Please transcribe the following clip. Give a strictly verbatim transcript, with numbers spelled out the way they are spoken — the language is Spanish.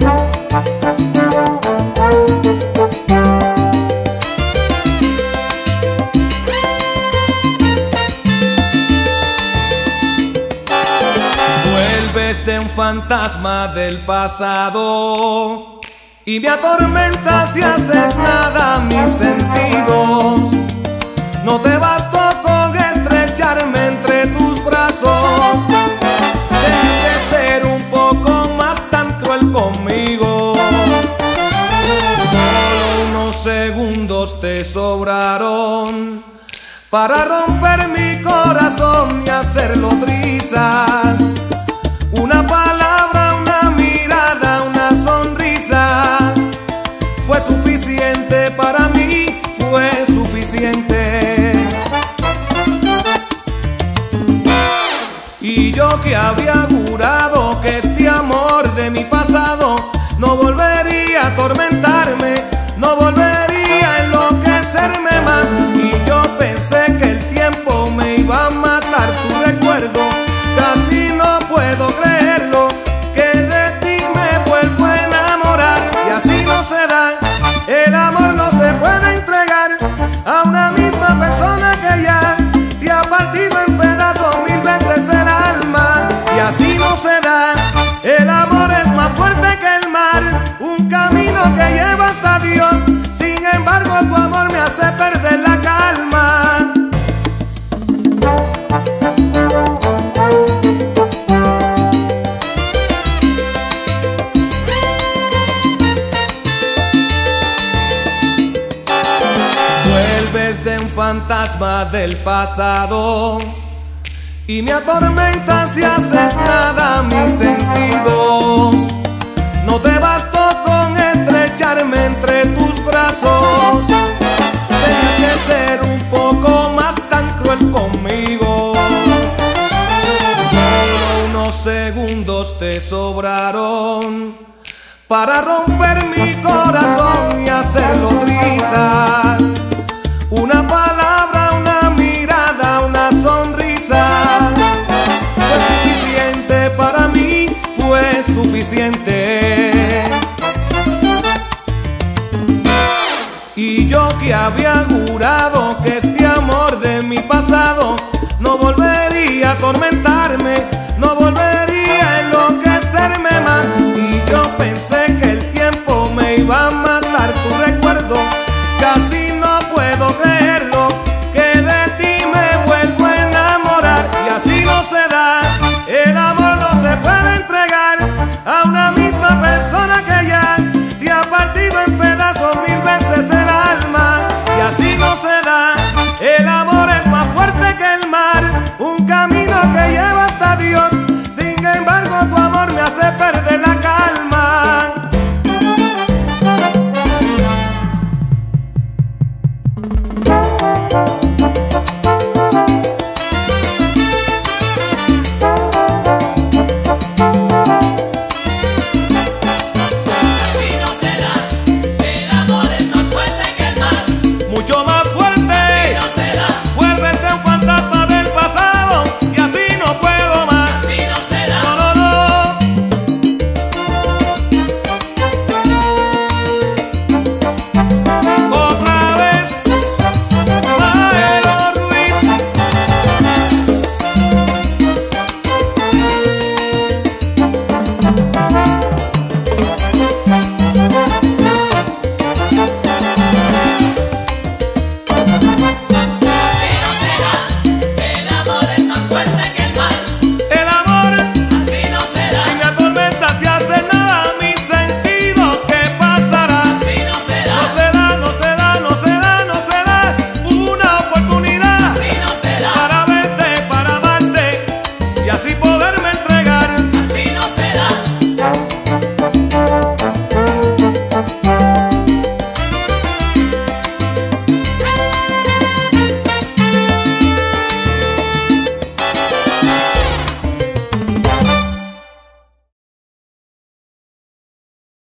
Vuelves de un fantasma del pasado y me atormentas si haces nada mis sentidos. No te bastó con estrecharme entre tus brazos. Tienes que ser un poco más tan cruel conmigo. Solo unos segundos te sobraron para romper mi corazón y hacerlo trizas. Una palabra, una mirada, una sonrisa fue suficiente para mí, fue suficiente. Y yo que había jurado que este amor de mi pasado no volvería a atormentarme, no volvería a enloquecerme más. Y yo pensé que el tiempo me iba a matar tu recuerdo. Casi no puedo creerlo, que de ti me vuelvo a enamorar. Y así no se da, el amor no se puede entregar a una misma persona que ya te ha partido en pedazos mil veces el alma. Y así no se da, el amor es más fuerte que el mar, un camino que lleva hasta Dios. Sin embargo tu amor me hace perder la calma. Vuelves de un fantasma del pasado y me atormentas si haces nada mis sentidos. No te bastó con estrecharme entre tus brazos. Tienes que ser un poco más tan cruel conmigo. Solo unos segundos te sobraron para romper mi corazón y hacerlo trizas. Una palabra, una mirada, una sonrisa fue suficiente para mí, fue suficiente. Y yo que había jurado que este amor de mi pasado no volvería a atormentarme, no volvería